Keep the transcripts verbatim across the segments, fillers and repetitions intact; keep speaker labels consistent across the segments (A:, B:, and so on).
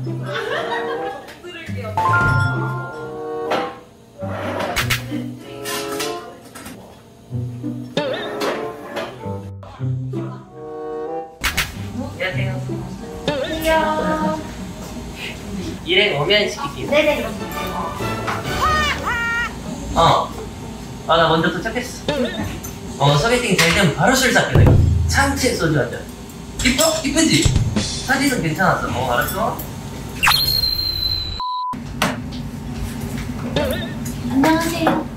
A: 들을게요.
B: 안녕하세요.
A: 안녕.
B: 일행 오면 시킬게요.
A: 네네.
B: 어. 아, 나 먼저 도착했어. 어, 소개팅 잘 되면 바로 술 샀게 내가. 참치 소주 한 잔. 이뻐? 이쁘지? 사진은 괜찮았어. 어, 알았어?
A: 안녕하세요.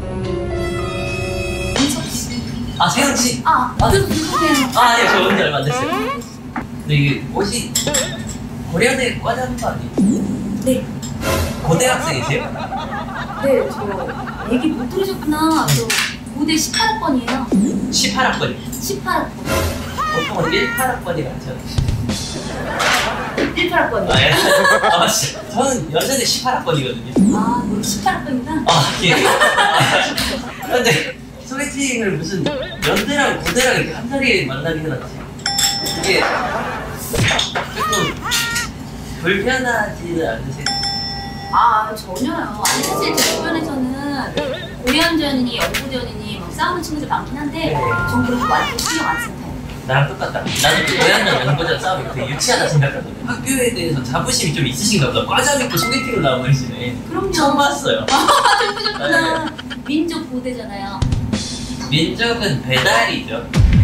A: 민석씨.
B: 아, 세영씨.
A: 아,
B: 아,
A: 그래도 누구세요?
B: 아, 예, 저 언제 얼마 안 됐어요. 근데 이게 옷이 고려대 과자는 거 아니에요?
A: 네.
B: 고대학생이세요?
A: 네, 저 얘기 못 들으셨구나. 저 고대 십팔 학번이에요.
B: 십팔 학번.
A: 십팔 학번.
B: 보통은 십팔 학번이 많죠.
A: 십팔 학번이요.
B: 아, 예. 아, 씨. 저는 여전히 십팔 학번이거든요.
A: 아, 우리 십팔 학번이다?
B: 아, 예. 근데 소개팅을 무슨 연대랑 고대랑 이렇게 한 자리에 만나게 해놨지. 이게 조금 불편하지는 않으세요?
A: 아, 전혀요. 아니, 사실 제 주변에서는 고연전이니 연고전이니 막 싸우는 친구들 많긴 한데 전 그런 거 완전 신경 안 쓰는 타입.
B: 나랑 똑같다. 나도 그 고양이랑 연고전 싸움이 되게 유치하다 생각하거든요. 학교에 대해서 자부심이 좀 있으신가 보다. 과자 믿고 소개팅을 나오시네.
A: 그럼요.
B: 처음 봤어요.
A: 아, 좀 끄셨구나. 민족 고대잖아요.
B: 민족은 배달이죠.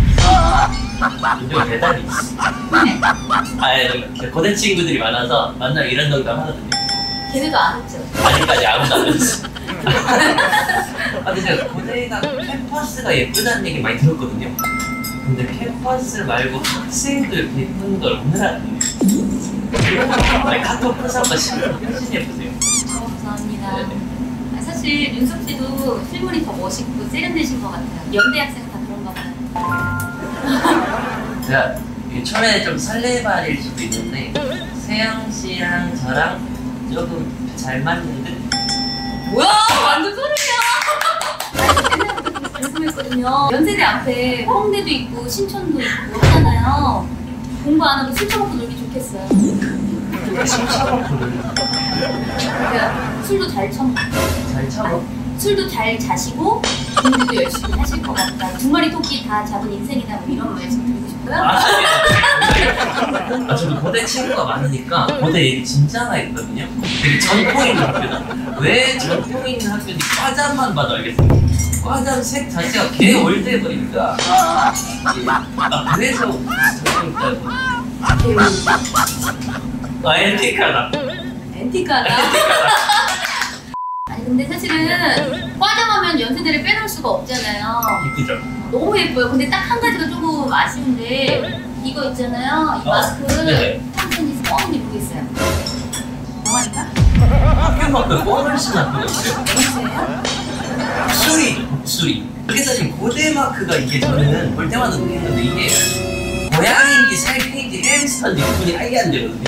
B: 민족은 배달이 있어. 아, 예, 고대 친구들이 많아서 만나면 이런 농담 하거든요.
A: 걔네도 안 했죠.
B: 아직까지 아무도 안 했어. 아, 근데 제가 고대가 캠퍼스가 예쁘다는 얘기 많이 들었거든요. 근데 캠퍼스 말고 학생들 예쁜 걸 오늘 알았네요. 아니, 카톡 프사가 진짜 훨씬 예쁘세요.
A: 어, 감사합니다.
B: 네네.
A: 아, 사실 윤석 씨도 실물이 더 멋있고 세련되신 것 같아요. 연대 학생은 다 그런가 봐요.
B: 제가 이게 처음에 좀 설레발일 수도 있는데 세영 씨랑 저랑 조금 잘 맞는 듯?
A: 뭐야, 완전 소름이야. 옛날부터 궁금했거든요. 연세대 앞에 홍대도 있고 신촌도 있고 하잖아요. 공부 안 하고 술 처먹고 놀기 좋겠어요. 그러니까 술도 잘 처먹고
B: 잘 참아?
A: 술도 잘 자시고 공부도 열심히 하실 것 같다. 두 마리 토끼 다 잡은 인생이다. 뭐 이런 말씀 드리고 싶고요.
B: 아, 아, 저도 고대 친구가 많으니까 고대 얘기 진짜 많이 했거든요. 되게 전통 있는 학교다. 왜 전통 있는 학교인지 과자만 봐도 알겠어요. 과자 색 자체가 개 올드해버리니까. 아, 그래서 전통 있다고. 아, 엔티카다.
A: 엔티카다. 아니 근데 사실은 과장하면 연세대를 빼놓을 수가 없잖아요.
B: 이쁘죠?
A: 너무 예뻐요. 근데 딱 한 가지가 조금 아쉬운데 이거 있잖아요. 이
B: 어,
A: 마스크
B: 네네.
A: 평소에 뻥인지 모르겠어요. 영화니까?
B: 학교만큼 뻔할 수는 학교가 있어요.
A: 영수예요?
B: 수리, 독수리. 그래서 지금 고대 마크가 이게 저는 볼 때마다 느끼는데 이게 고양이인지 살쾡인지 햄스터인지 구분이 아예 안 되거든요.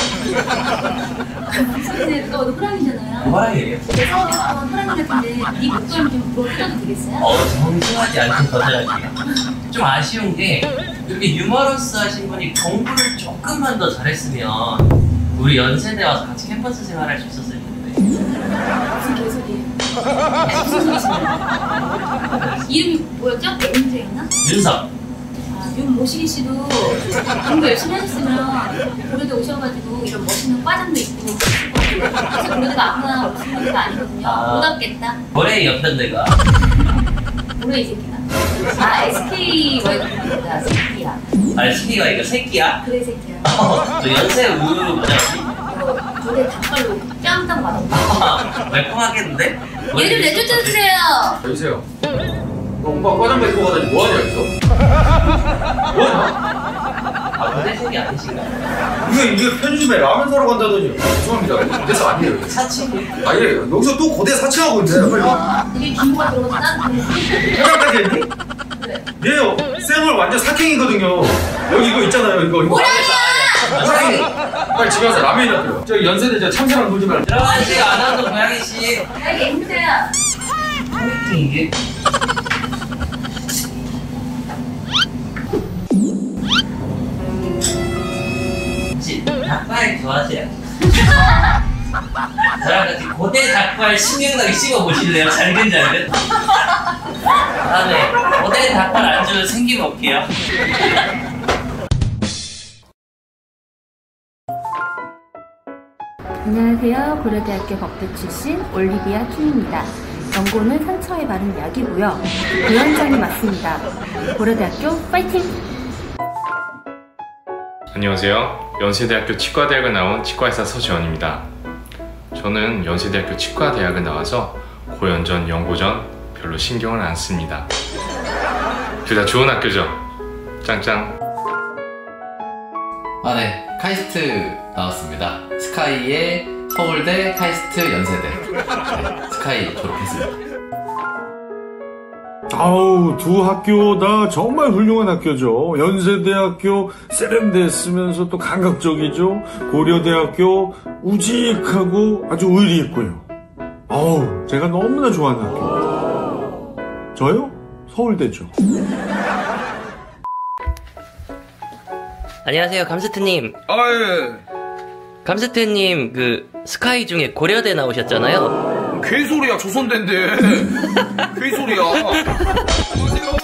A: 근데 그거 호랑이잖아요.
B: 호랑이에요?
A: 그래서 호랑이 같은데 이 목걸이 좀 보여드려도 되겠어요?
B: 어, 정중하지 않게 거절할게요. 좀 아쉬운 게 이렇게 유머러스 하신 분이 공부를 조금만 더 잘했으면 우리 연세대 와서 같이 캠퍼스 생활할 수 있었을 텐데.
A: 무슨 개소리예요? 무슨 소리시나요? 이름이 뭐였죠? 엠제였나?
B: 윤석.
A: 아, 윤 모시기 씨도 공부 열심히 하셨으면 고려대 오셔가지고 이런 멋있는 과장도 있고 그래서 고려대가 아무나 오신 거가 아니거든요.
B: 아.
A: 못 왔겠다.
B: 뭐래 연편대가?
A: 뭐래 이 새끼가. 아 에스케이 와이프입니다. 새끼야.
B: 아, 새끼가 이거 새끼야?
A: 그래 새끼야.
B: 어, 저 연세 우유 뭐냐지?
A: 어, 고대 닭발로 짱짱 맛없다.
B: 아, 매콤하겠는데?
A: 얘를 내쫓아주세요.
C: 여보세요. 너 오빠 과장 맺고 가다니 뭐하냐 여기서? 뭐하냐?
B: 아, 고대 새끼 아니신가요?
C: 이게 이게 편의점에 라면 사러 간다더니 죄송합니다. 고대사 아니에요.
B: 사칭?
C: 아예 여기서 또 고대 사칭하고 있네. 빨리 와.
A: 이게 김모가 들어가서 난
C: 회장까지 했니?
A: 그래.
C: 얘요 쌩얼 완전 사킹이거든요. 여기 이거 있잖아요. 이거 이거.
B: 아, 사칭.
C: 빨리 집에 가서 라면이나 끓여. 저 연세대 저 참새랑 놀지 말고.
B: 들어가지 않아도 고양이씨.
A: 야 이게 엠제야.
B: 소개팅 이게? 닭발 좋아하세요? 저랑 같이 고대 닭발 신명나게 씹어보실래요? 잘근 잘근? 다음에 고대 닭발 안주 생기면 올게요.
D: 안녕하세요. 고려대학교 법대 출신 올리비아 킴입니다. 연고는 상처에 바른 약이고요. 고현장이 맞습니다. 고려대학교 파이팅!
E: 안녕하세요. 연세대학교 치과대학을 나온 치과의사 서지원입니다. 저는 연세대학교 치과대학을 나와서 고연전, 연고전 별로 신경을 안 씁니다. 둘 다 좋은 학교죠? 짱짱.
F: 아, 네. 카이스트 나왔습니다. 스카이의 서울대, 카이스트, 연세대. 네, 스카이 졸업했습니다.
G: 아우, 두 학교 다 정말 훌륭한 학교죠. 연세대학교 세련됐으면서 또 감각적이죠. 고려대학교 우직하고 아주 의리 있고요. 아우, 제가 너무나 좋아하는 학교입니다. 저요? 서울대죠.
B: 안녕하세요, 감스트님.
H: 아, 예.
B: 감스트님, 그 스카이 중에 고려대 나오셨잖아요.
H: 개소리야, 조선대인데. 개소리야. 안녕하세요.